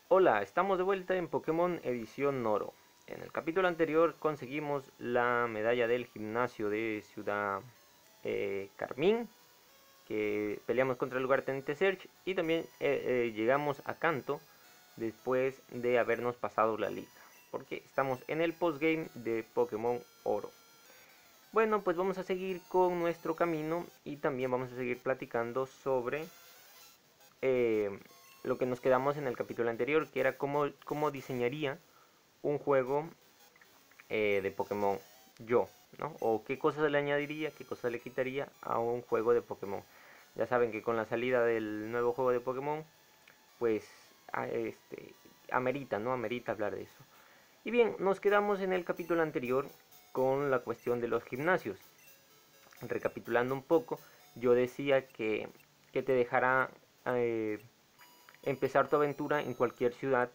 Hola, estamos de vuelta en Pokémon Edición Oro. En el capítulo anterior conseguimos la medalla del gimnasio de Ciudad Carmín, que peleamos contra el lugarteniente Serge, y también llegamos a Kanto después de habernos pasado la liga, porque estamos en el postgame de Pokémon Oro. Bueno, pues vamos a seguir con nuestro camino y también vamos a seguir platicando sobre lo que nos quedamos en el capítulo anterior, que era cómo diseñaría un juego de Pokémon yo, ¿no? O qué cosas le añadiría, qué cosas le quitaría a un juego de Pokémon. Ya saben que con la salida del nuevo juego de Pokémon, pues amerita, ¿no? Amerita hablar de eso. Y bien, nos quedamos en el capítulo anterior con la cuestión de los gimnasios. Recapitulando un poco, yo decía que te dejará empezar tu aventura en cualquier ciudad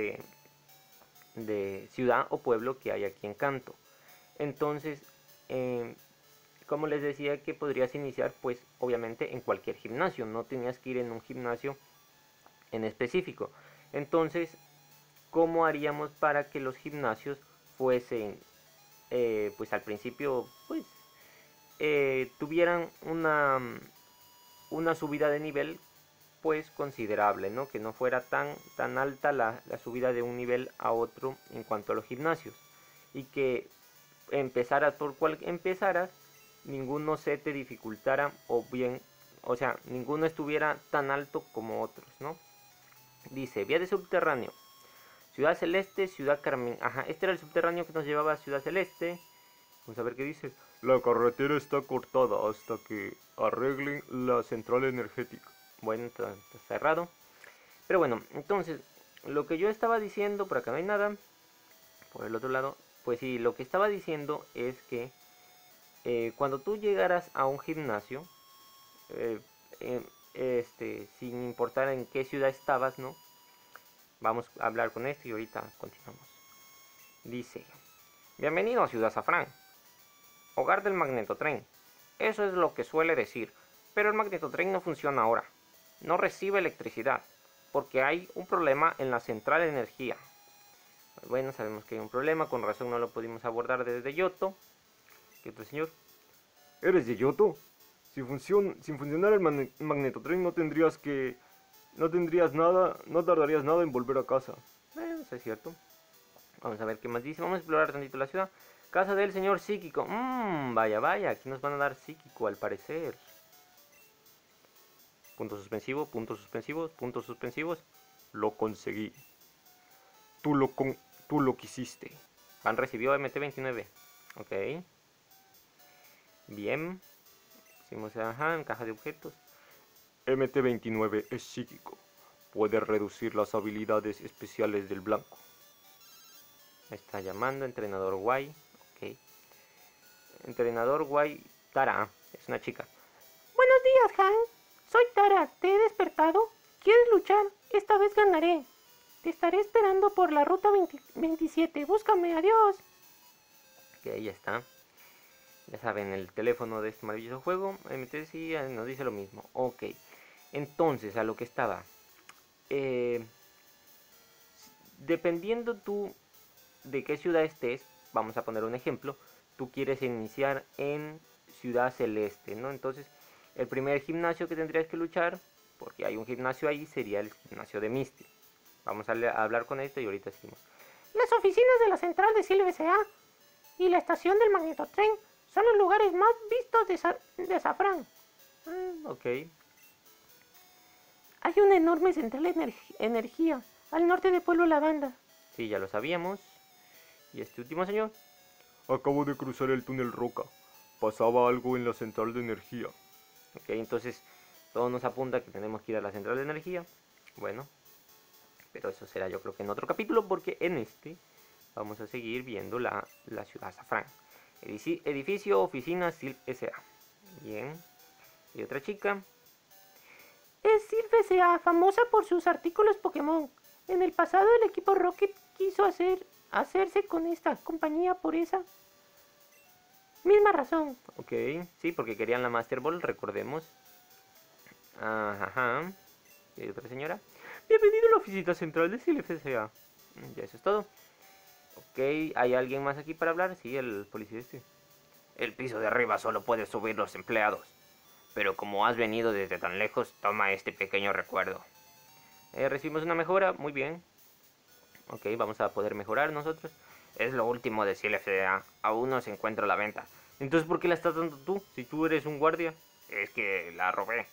de ciudad o pueblo que hay aquí en Kanto. Entonces, como les decía, que podrías iniciar pues obviamente en cualquier gimnasio, no tenías que ir en un gimnasio en específico. Entonces, ¿cómo haríamos para que los gimnasios fuesen pues al principio pues tuvieran una subida de nivel pues considerable, ¿no? Que no fuera tan alta la subida de un nivel a otro en cuanto a los gimnasios, y que empezaras por cual empezaras, ninguno se te dificultara, o bien, o sea, ninguno estuviera tan alto como otros, ¿no? Dice, vía de subterráneo, Ciudad Celeste, Ciudad Carmen. Ajá, este era el subterráneo que nos llevaba a Ciudad Celeste. Vamos a ver qué dice. La carretera está cortada hasta que arreglen la central energética. Bueno, está cerrado. Pero bueno, entonces, lo que yo estaba diciendo, por acá no hay nada. Por el otro lado, pues sí, lo que estaba diciendo es que cuando tú llegaras a un gimnasio, eh, sin importar en qué ciudad estabas, ¿no? Vamos a hablar con esto y ahorita continuamos. Dice, bienvenido a Ciudad Safrán, hogar del magnetotren. Eso es lo que suele decir, pero el magnetotren no funciona ahora. No recibe electricidad, porque hay un problema en la central de energía. Bueno, sabemos que hay un problema, con razón no lo pudimos abordar desde Yoto. ¿Qué otro señor? ¿Eres de Yoto? Sin funcionar el magnetotren no tendrías nada, no tardarías nada en volver a casa. Eso es cierto. Vamos a ver qué más dice. Vamos a explorar tantito la ciudad. Casa del señor psíquico. Vaya, vaya. Aquí nos van a dar psíquico al parecer. Puntos suspensivos, puntos suspensivos, puntos suspensivos. Lo conseguí. Tú tú lo quisiste. Han recibido MT-29. Ok. Bien. Pusimos ajá en caja de objetos. MT-29 es psíquico. Puede reducir las habilidades especiales del blanco. Me está llamando entrenador Guay. Ok. Entrenador Guay. Tara. Es una chica. Buenos días, Han. Soy Tara. ¿Te he despertado? ¿Quieres luchar? Esta vez ganaré. Te estaré esperando por la ruta 27. Búscame. Adiós. Ok, ya está. Ya saben, el teléfono de este maravilloso juego. MTC nos dice lo mismo. Ok. Entonces, a lo que estaba. Dependiendo tú de qué ciudad estés, vamos a poner un ejemplo. Tú quieres iniciar en Ciudad Celeste, ¿no? Entonces, el primer gimnasio que tendrías que luchar, porque hay un gimnasio ahí, sería el gimnasio de Misty. Vamos a hablar con esto y ahorita seguimos. Las oficinas de la central de CLBCA y la estación del magnetotren son los lugares más vistos de Safrán. Ok, Hay una enorme central de energía al norte de Pueblo Lavanda. sí, ya lo sabíamos. ¿Y este último señor? Acabo de cruzar el túnel Roca. Pasaba algo en la central de energía. Ok, entonces todo nos apunta que tenemos que ir a la central de energía. Bueno, pero eso será yo creo que en otro capítulo, porque en este vamos a seguir viendo la ciudad Safrán. Edificio, oficina, Silp S.A. Bien. Y otra chica. Es CLBCA, famosa por sus artículos Pokémon. En el pasado el equipo Rocket quiso hacerse con esta compañía por esa misma razón. Ok, sí, porque querían la Master Ball, recordemos. Ajá. ¿Y otra señora? Bienvenido a la oficina central de CLFCA. Ya eso es todo. Ok, ¿hay alguien más aquí para hablar? Sí, el policía este. El piso de arriba solo puede subir los empleados. Pero como has venido desde tan lejos, toma este pequeño recuerdo. Recibimos una mejora, muy bien. Ok, vamos a poder mejorar nosotros. Es lo último de CLFDA, aún no se encuentra a la venta. Entonces, ¿por qué la estás dando tú? Si tú eres un guardia. Es que la robé.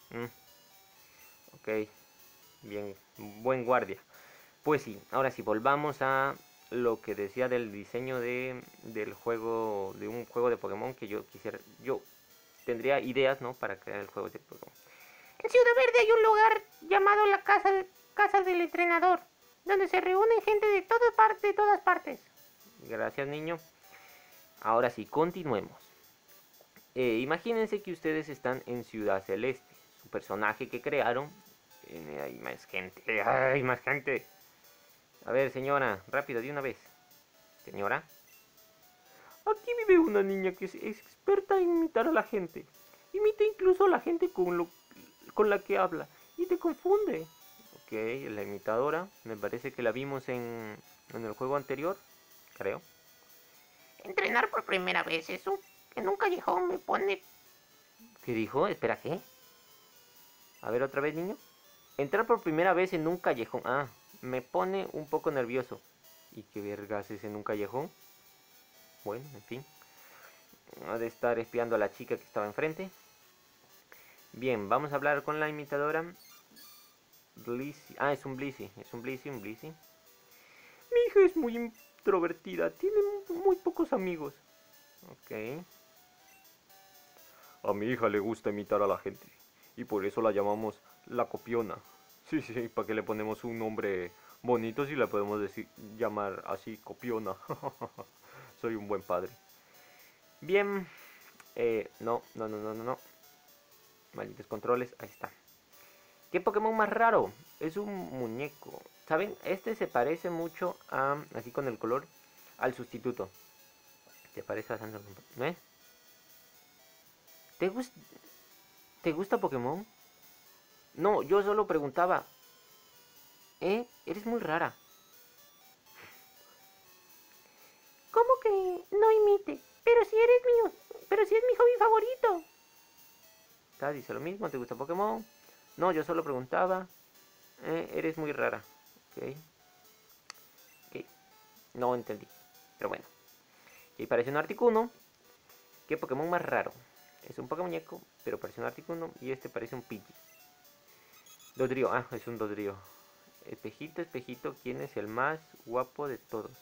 Ok, bien, buen guardia. Pues sí, ahora sí, volvamos a lo que decía del diseño del juego, de un juego de Pokémon que yo quisiera. Yo tendría ideas, ¿no? Para crear el juego de Pokémon. En Ciudad Verde hay un lugar llamado la casa del entrenador, donde se reúnen gente de todas partes. Gracias, niño. Ahora sí, continuemos. Imagínense que ustedes están en Ciudad Celeste. Su personaje que crearon. Hay más gente. Hay más gente. A ver, señora, rápido, de una vez. Señora. Aquí vive una niña que es experta en imitar a la gente. Imita incluso a la gente con la que habla. Y te confunde. Ok, la imitadora. Me parece que la vimos en el juego anterior. Creo. Entrenar por primera vez, eso en un callejón me pone... ¿Qué dijo? Espera, ¿qué? A ver, otra vez, niño. Entrar por primera vez en un callejón. Ah, me pone un poco nervioso. ¿Y qué vergas es en un callejón? Bueno, en fin. Ha de estar espiando a la chica que estaba enfrente. Bien, vamos a hablar con la imitadora. Blissey. Ah, es un Blissey. Es un Blissey, un Blissey. Mi hija es muy introvertida. Tiene muy pocos amigos. Ok. A mi hija le gusta imitar a la gente y por eso la llamamos la copiona. Sí, sí, ¿para qué le ponemos un nombre bonito si la podemos decir, llamar así, copiona? Soy un buen padre. Bien. No, no, no, no, no, no. Malditos controles. Ahí está. ¿Qué Pokémon más raro? Es un muñeco. ¿Saben? Este se parece mucho a, así con el color, al sustituto. ¿Te parece bastante? ¿Eh? ¿Te, gust ¿Te gusta Pokémon? No, yo solo preguntaba. Eres muy rara. ¿Cómo que no imite? Pero si eres mío, pero si es mi hobby favorito. ¿Te dice lo mismo? ¿Te gusta Pokémon? No, yo solo preguntaba. Eres muy rara. Ok. Ok. No entendí. Pero bueno. Y parece un Articuno. ¿Qué Pokémon más raro? Es un Pokémuñeco, pero parece un Articuno. Y este parece un Pidgey. Dodrio. Ah, es un Dodrio. Espejito, espejito, ¿quién es el más guapo de todos?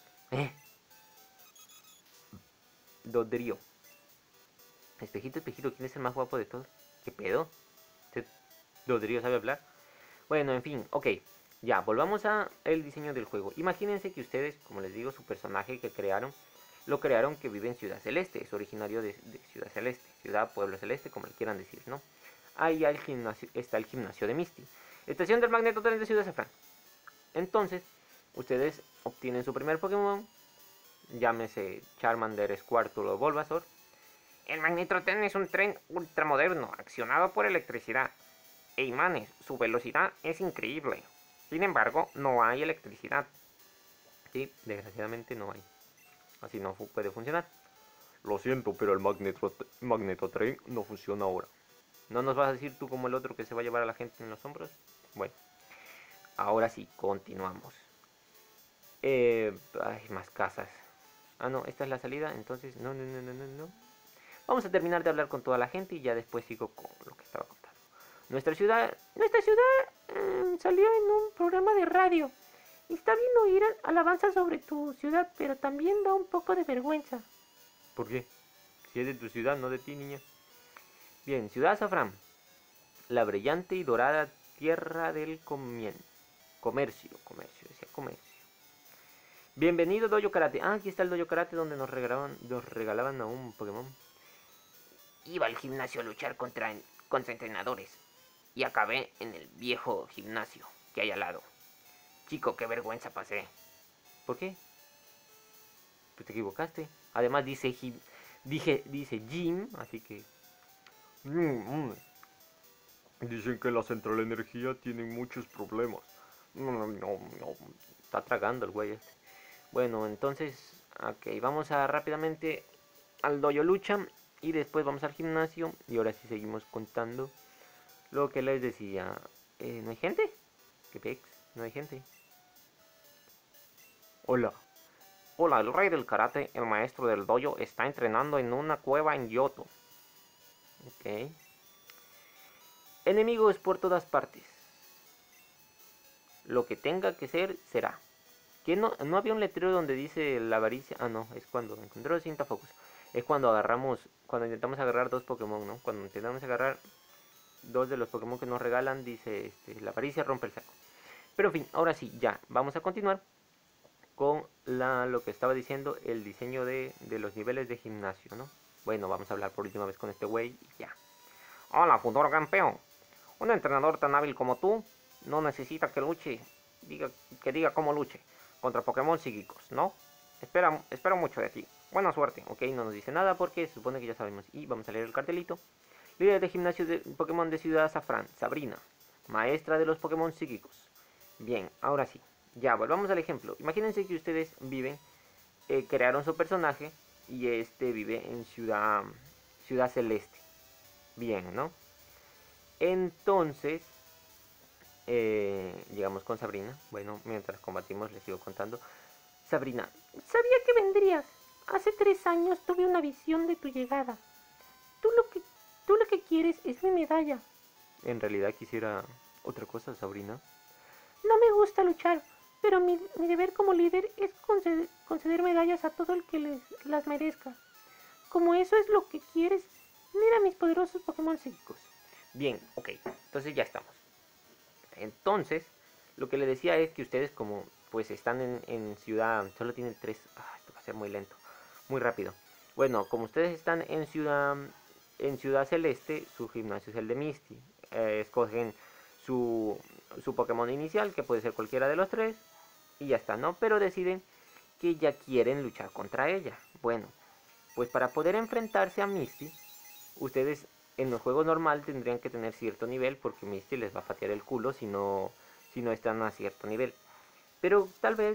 Dodrio. Espejito, espejito, ¿quién es el más guapo de todos? ¿Qué pedo? ¿Este Dodrio sabe hablar? Bueno, en fin, ok. Ya, volvamos a el diseño del juego. Imagínense que ustedes, como les digo, su personaje que crearon, lo crearon que vive en Ciudad Celeste. Es originario de Ciudad Celeste. Ciudad, pueblo celeste, como le quieran decir, ¿no? Ahí está el gimnasio de Misty. Estación del Magneto Tren de Ciudad Safran. Entonces, ustedes obtienen su primer Pokémon. Llámese Charmander, Squirtle o Bulbasaur. El Magnetotren es un tren ultramoderno, accionado por electricidad e imanes. Su velocidad es increíble. Sin embargo, no hay electricidad. Sí, desgraciadamente no hay. Así no puede funcionar. Lo siento, pero el Magnetotren no funciona ahora. ¿No nos vas a decir tú como el otro que se va a llevar a la gente en los hombros? Bueno, ahora sí, continuamos. Hay más casas. Ah, no, esta es la salida, entonces no, no, no, no, no, no. Vamos a terminar de hablar con toda la gente y ya después sigo con lo que estaba contando. Nuestra ciudad Salió en un programa de radio. Está bien oír alabanzas sobre tu ciudad, pero también da un poco de vergüenza. ¿Por qué? Si es de tu ciudad, no de ti, niña. Bien, Ciudad Safran. La brillante y dorada tierra del comercio, decía comercio. Bienvenido Dojo Karate. Ah, aquí está el Dojo Karate donde nos regalaban a un Pokémon. Iba al gimnasio a luchar contra entrenadores y acabé en el viejo gimnasio que hay al lado. Chico, qué vergüenza pasé. ¿Por qué? Pues te equivocaste. Además dice gym, así que... Dicen que la central de energía tiene muchos problemas. No, no, no, está tragando el güey este. Bueno, entonces, ok, vamos a rápidamente al dojo lucha y después vamos al gimnasio y ahora sí seguimos contando lo que les decía. ¿No hay gente? ¿Qué pex? No hay gente. Hola. Hola, el rey del karate, el maestro del dojo, está entrenando en una cueva en Yoto. Ok. Enemigos por todas partes. Lo que tenga que ser, será. ¿Que no había un letrero donde dice la avaricia? Ah, no, es cuando encontró cinta focus. Es cuando cuando intentamos agarrar dos Pokémon, ¿no? Cuando intentamos agarrar dos de los Pokémon que nos regalan, dice la avaricia rompe el saco. Pero en fin, ahora sí, ya, vamos a continuar con lo que estaba diciendo, el diseño de los niveles de gimnasio, ¿no? Bueno, vamos a hablar por última vez con este güey y ya. Hola, futuro campeón. Un entrenador tan hábil como tú no necesita que luche, que diga cómo luche contra Pokémon psíquicos, ¿no? Espero mucho de ti. Buena suerte. Ok, no nos dice nada porque se supone que ya sabemos. Y vamos a leer el cartelito. Líder de gimnasio de Pokémon de Ciudad Azafrán, Sabrina. Maestra de los Pokémon psíquicos. Bien, ahora sí. Ya, volvamos al ejemplo. Imagínense que ustedes crearon su personaje y este vive en Ciudad Celeste. Bien, ¿no? Entonces, llegamos con Sabrina. Bueno, mientras combatimos les sigo contando. Sabrina, Sabía que vendrías. Hace 3 años tuve una visión de tu llegada. Tú lo que quieres es mi medalla. en realidad quisiera otra cosa, Sabrina. No me gusta luchar, pero mi deber como líder es conceder medallas a todo el que las merezca. Como eso es lo que quieres, mira mis poderosos Pokémon psíquicos. Bien, ok, entonces ya estamos. Entonces, lo que le decía es que ustedes como pues están en ciudad, solo tienen tres, esto va a ser muy lento, muy rápido. Bueno, como ustedes están en ciudad celeste, su gimnasio es el de Misty. Escogen su Pokémon inicial, que puede ser cualquiera de los tres, y ya está, ¿no? Pero deciden que ya quieren luchar contra ella. Bueno, pues para poder enfrentarse a Misty, ustedes en el juego normal tendrían que tener cierto nivel porque Misty les va a patear el culo si no están a cierto nivel. Pero tal vez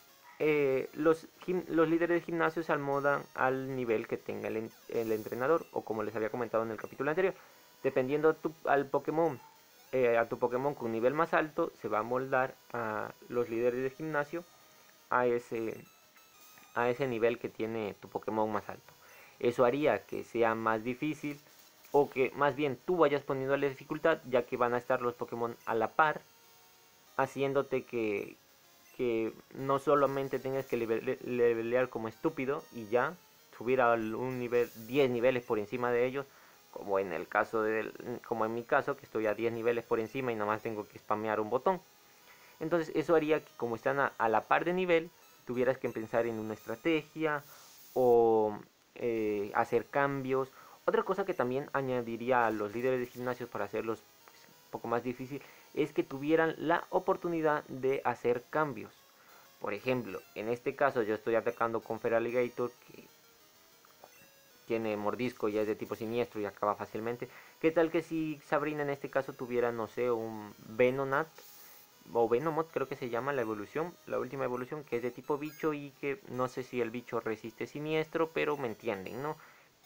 los líderes de gimnasio se almodan al nivel que tenga el entrenador o como les había comentado en el capítulo anterior. Dependiendo a tu Pokémon con nivel más alto, se va a moldar a los líderes de gimnasio a ese nivel que tiene tu Pokémon más alto. Eso haría que sea más difícil o que más bien tú vayas poniendo la dificultad, ya que van a estar los Pokémon a la par, haciéndote que no solamente tengas que levelear como estúpido y ya subir a un nivel 10 niveles por encima de ellos, como como en mi caso, que estoy a 10 niveles por encima y nada más tengo que spamear un botón. Entonces eso haría que como están a la par de nivel, tuvieras que pensar en una estrategia o hacer cambios. Otra cosa que también añadiría a los líderes de gimnasios para hacerlos pues, un poco más difícil es que tuvieran la oportunidad de hacer cambios. Por ejemplo, en este caso yo estoy atacando con Feraligatr, que tiene mordisco y es de tipo siniestro y acaba fácilmente. ¿Qué tal que si Sabrina en este caso tuviera, no sé, un Venonat o Venomoth, creo que se llama la evolución, la última evolución, que es de tipo bicho y que no sé si el bicho resiste siniestro, pero me entienden, ¿no?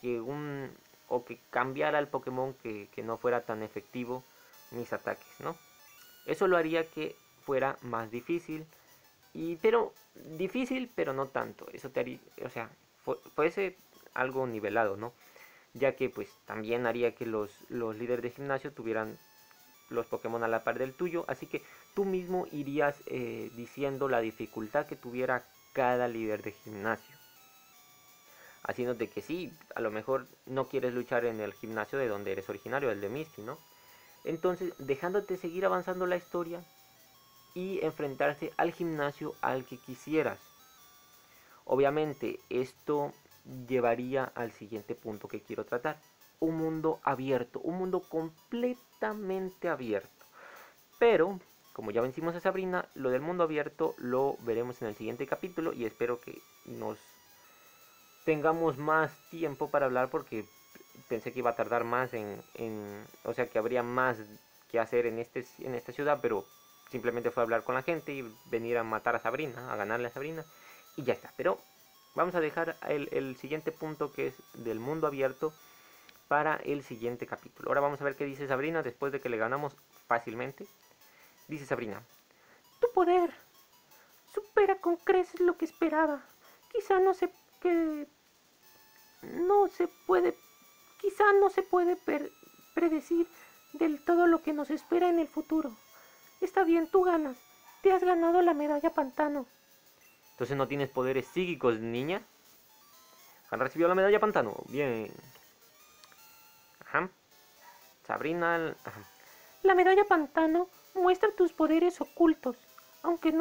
O que cambiara el Pokémon que no fuera tan efectivo mis ataques, ¿no? Eso lo haría que fuera más difícil, pero difícil, pero no tanto. Eso te haría, o sea, fuese algo nivelado, ¿no? Ya que pues también haría que los líderes de gimnasio tuvieran los Pokémon a la par del tuyo, así que tú mismo irías diciendo la dificultad que tuviera cada líder de gimnasio, haciéndote que sí, a lo mejor no quieres luchar en el gimnasio de donde eres originario, el de Misty, ¿no? Entonces, dejándote seguir avanzando la historia y enfrentarse al gimnasio al que quisieras. Obviamente, esto llevaría al siguiente punto que quiero tratar. Un mundo abierto, un mundo completamente abierto. Pero, como ya vencimos a Sabrina, lo del mundo abierto lo veremos en el siguiente capítulo y espero que nos tengamos más tiempo para hablar porque pensé que iba a tardar más o sea que habría más que hacer en esta ciudad, pero simplemente fue a hablar con la gente y venir a matar a Sabrina, a ganarle a Sabrina, y ya está. Pero vamos a dejar el siguiente punto, que es del mundo abierto, para el siguiente capítulo. Ahora vamos a ver qué dice Sabrina después de que le ganamos fácilmente. Dice Sabrina: Tu poder supera con creces lo que esperaba. Quizá no se que no se puede quizá no se puede predecir del todo lo que nos espera en el futuro. Está bien, tú ganas. Te has ganado la medalla Pantano. entonces no tienes poderes psíquicos, niña. Han recibido la medalla Pantano. Bien. Ajá. Sabrina. Ajá. La medalla Pantano muestra tus poderes ocultos, aunque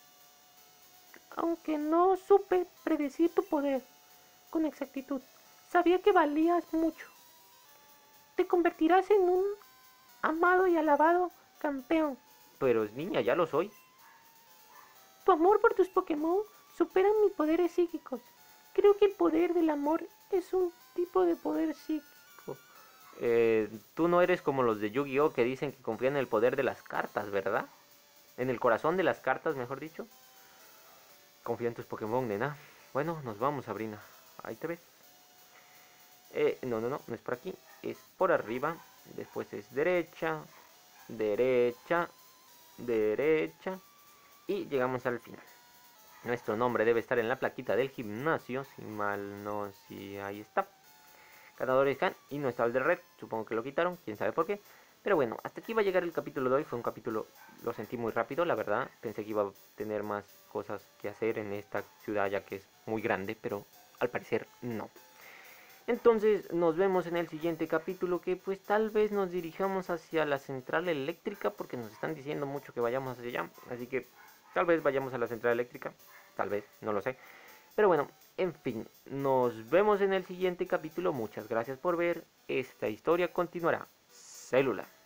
no supe predecir tu poder con exactitud. Sabía que valías mucho. Te convertirás en un amado y alabado campeón. Pero niña, ya lo soy. Tu amor por tus Pokémon superan mis poderes psíquicos. Creo que el poder del amor es un tipo de poder psíquico. Tú no eres como los de Yu-Gi-Oh que dicen que confían en el poder de las cartas, ¿verdad? En el corazón de las cartas, mejor dicho. Confía en tus Pokémon, nena. Bueno, nos vamos, Sabrina. Ahí te ves. No es por aquí. Es por arriba. Después es derecha, derecha, derecha. Y llegamos al final. Nuestro nombre debe estar en la plaquita del gimnasio. Si mal no, si ahí está. Ganadores Han y no estaba el de Red. Supongo que lo quitaron, quién sabe por qué. Pero bueno, hasta aquí va a llegar el capítulo de hoy. Fue un capítulo, lo sentí muy rápido, la verdad. Pensé que iba a tener más cosas que hacer en esta ciudad, ya que es muy grande, pero al parecer no. Entonces nos vemos en el siguiente capítulo, que pues tal vez nos dirijamos hacia la central eléctrica, porque nos están diciendo mucho que vayamos hacia allá. Así que tal vez vayamos a la central eléctrica, tal vez, no lo sé. Pero bueno, en fin, nos vemos en el siguiente capítulo. Muchas gracias por ver. Esta historia continuará. Célula.